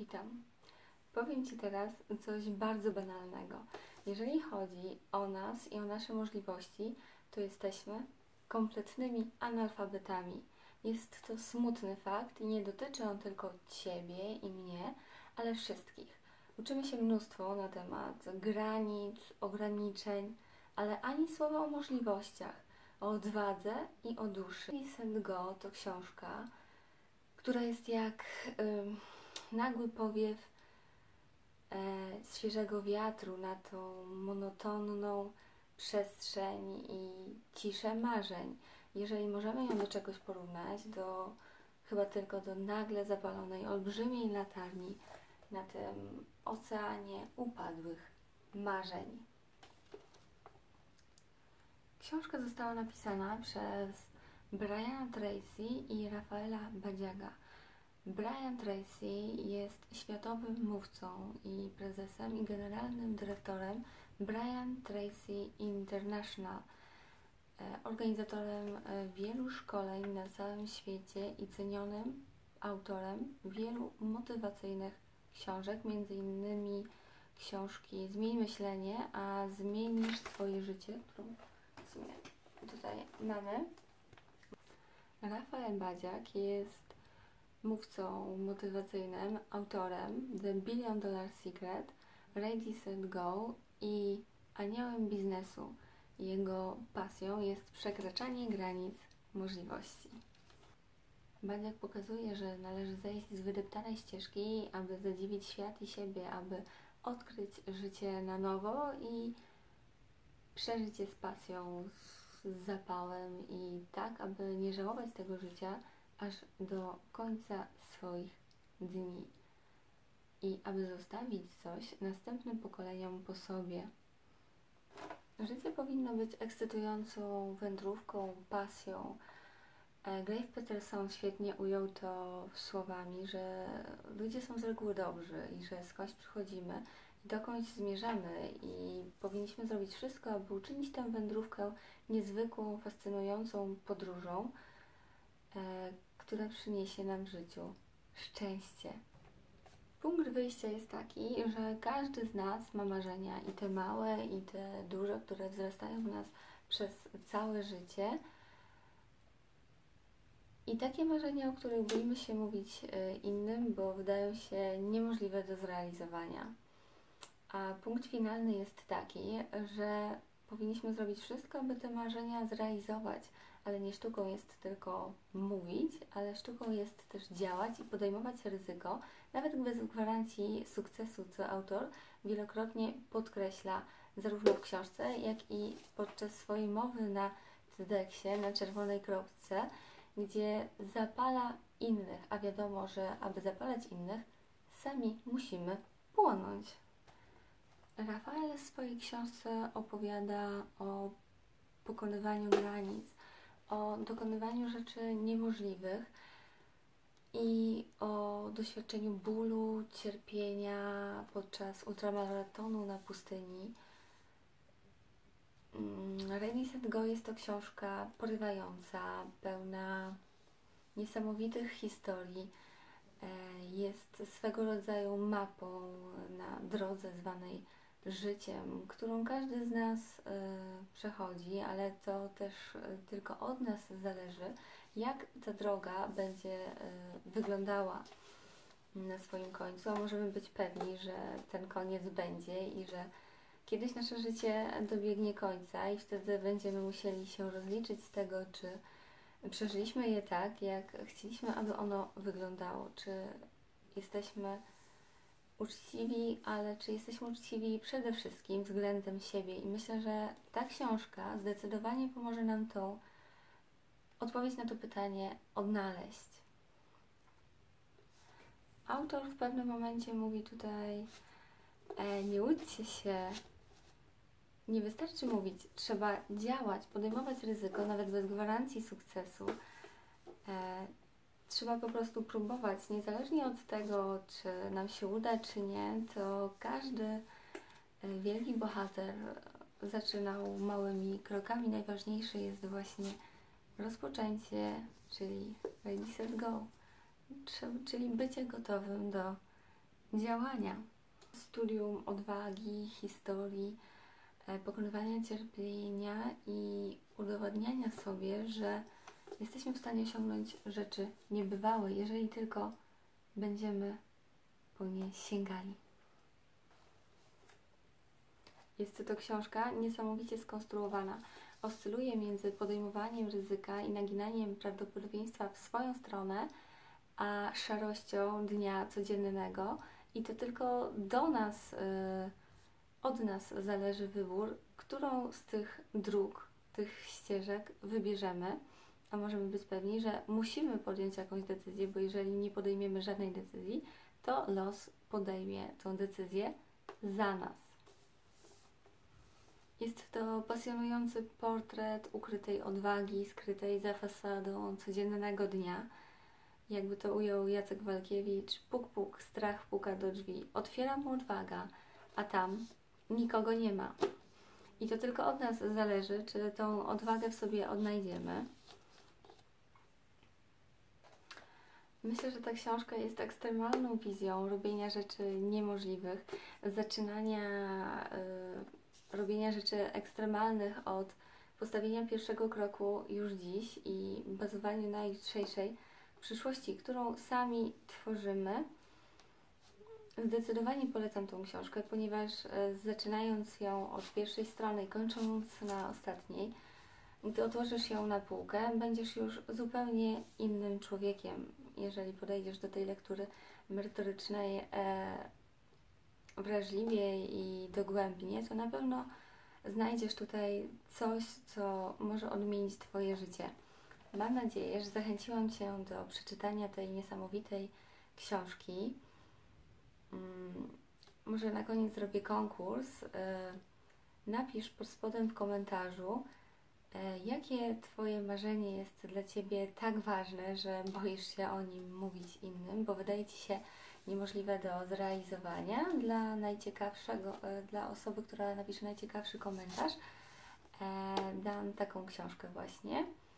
Witam. Powiem Ci teraz coś bardzo banalnego. Jeżeli chodzi o nas i o nasze możliwości, to jesteśmy kompletnymi analfabetami. Jest to smutny fakt i nie dotyczy on tylko Ciebie i mnie, ale wszystkich. Uczymy się mnóstwo na temat granic, ograniczeń, ale ani słowa o możliwościach, o odwadze i o duszy. Let It Go to książka, która jest jak nagły powiew świeżego wiatru na tą monotonną przestrzeń i ciszę marzeń. Jeżeli możemy ją do czegoś porównać, chyba tylko do nagle zapalonej, olbrzymiej latarni na tym oceanie upadłych marzeń. Książka została napisana przez Briana Tracy i Rafaela Badiaga. Brian Tracy jest światowym mówcą i prezesem i generalnym dyrektorem Brian Tracy International, organizatorem wielu szkoleń na całym świecie i cenionym autorem wielu motywacyjnych książek, m.in. książki Zmień myślenie, a zmienisz swoje życie, którą w sumie tutaj mamy. Rafael Badiak jest mówcą motywacyjnym, autorem The Billion Dollar Secret, Ready, Set, Go i aniołem biznesu. Jego pasją jest przekraczanie granic możliwości. Badiak pokazuje, że należy zejść z wydeptanej ścieżki, aby zadziwić świat i siebie, aby odkryć życie na nowo i przeżyć je z pasją, z zapałem i tak, aby nie żałować tego życia aż do końca swoich dni i aby zostawić coś następnym pokoleniom po sobie. Życie powinno być ekscytującą wędrówką, pasją. Grave Peterson świetnie ujął to słowami, że ludzie są z reguły dobrzy i że skądś przychodzimy i dokądś zmierzamy i powinniśmy zrobić wszystko, aby uczynić tę wędrówkę niezwykłą, fascynującą podróżą, która przyniesie nam w życiu szczęście. Punkt wyjścia jest taki, że każdy z nas ma marzenia i te małe, i te duże, które wzrastają w nas przez całe życie. I takie marzenia, o których boimy się mówić innym, bo wydają się niemożliwe do zrealizowania. A punkt finalny jest taki, że powinniśmy zrobić wszystko, aby te marzenia zrealizować, ale nie sztuką jest tylko mówić, ale sztuką jest też działać i podejmować ryzyko, nawet bez gwarancji sukcesu, co autor wielokrotnie podkreśla zarówno w książce, jak i podczas swojej mowy na TEDxie, na czerwonej kropce, gdzie zapala innych, a wiadomo, że aby zapalać innych, sami musimy płonąć. Rafael w swojej książce opowiada o pokonywaniu granic, o dokonywaniu rzeczy niemożliwych i o doświadczeniu bólu, cierpienia podczas ultramaratonu na pustyni. Ready, Set, Go jest to książka porywająca, pełna niesamowitych historii. Jest swego rodzaju mapą na drodze zwanej życiem, którą każdy z nas przechodzi, ale to też tylko od nas zależy, jak ta droga będzie wyglądała na swoim końcu, a możemy być pewni, że ten koniec będzie i że kiedyś nasze życie dobiegnie końca i wtedy będziemy musieli się rozliczyć z tego, czy przeżyliśmy je tak, jak chcieliśmy, aby ono wyglądało, czy jesteśmy uczciwi, ale czy jesteśmy uczciwi przede wszystkim względem siebie. I myślę, że ta książka zdecydowanie pomoże nam tą odpowiedź na to pytanie odnaleźć. Autor w pewnym momencie mówi tutaj: nie łudźcie się, nie wystarczy mówić, trzeba działać, podejmować ryzyko, nawet bez gwarancji sukcesu. Trzeba po prostu próbować, niezależnie od tego, czy nam się uda, czy nie, to każdy wielki bohater zaczynał małymi krokami. Najważniejsze jest właśnie rozpoczęcie, czyli Ready, Set, Go, czyli bycie gotowym do działania. Studium odwagi, historii, pokonywania cierpienia i udowadniania sobie, że jesteśmy w stanie osiągnąć rzeczy niebywałe, jeżeli tylko będziemy po nie sięgali. Jest to książka niesamowicie skonstruowana. Oscyluje między podejmowaniem ryzyka i naginaniem prawdopodobieństwa w swoją stronę, a szarością dnia codziennego. I to tylko do nas, od nas zależy wybór, którą z tych dróg, tych ścieżek wybierzemy. A możemy być pewni, że musimy podjąć jakąś decyzję, bo jeżeli nie podejmiemy żadnej decyzji, to los podejmie tą decyzję za nas. Jest to pasjonujący portret ukrytej odwagi, skrytej za fasadą codziennego dnia. Jakby to ujął Jacek Walkiewicz, puk, puk, strach puka do drzwi. Otwiera mu odwaga, a tam nikogo nie ma. I to tylko od nas zależy, czy tą odwagę w sobie odnajdziemy. Myślę, że ta książka jest ekstremalną wizją robienia rzeczy niemożliwych, zaczynania robienia rzeczy ekstremalnych od postawienia pierwszego kroku już dziś i bazowaniu na jutrzejszej przyszłości, którą sami tworzymy. Zdecydowanie polecam tą książkę, ponieważ zaczynając ją od pierwszej strony i kończąc na ostatniej, gdy otworzysz ją na półkę, będziesz już zupełnie innym człowiekiem. Jeżeli podejdziesz do tej lektury merytorycznej wrażliwie i dogłębnie, to na pewno znajdziesz tutaj coś, co może odmienić Twoje życie. Mam nadzieję, że zachęciłam Cię do przeczytania tej niesamowitej książki. Może na koniec zrobię konkurs. Napisz pod spodem w komentarzu, jakie Twoje marzenie jest dla Ciebie tak ważne, że boisz się o nim mówić innym, bo wydaje Ci się niemożliwe do zrealizowania. Dla osoby, która napisze najciekawszy komentarz, dam taką książkę właśnie.